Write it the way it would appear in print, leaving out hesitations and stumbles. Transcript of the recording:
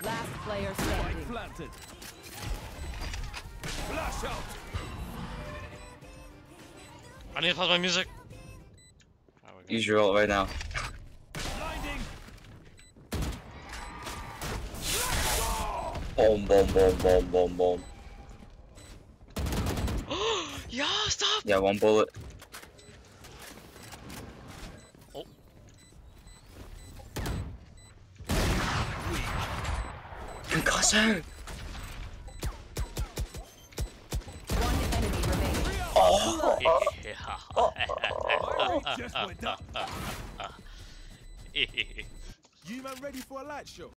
Last player standing. Planted. Flash out. I need to pause my music. Use your ult right now. Blinding. Boom, boom, boom, boom, boom, boom. Yeah, stop! Yeah, one bullet. Oh. Concussor! One enemy remaining. Oh! Just went up. You man ready for a light show?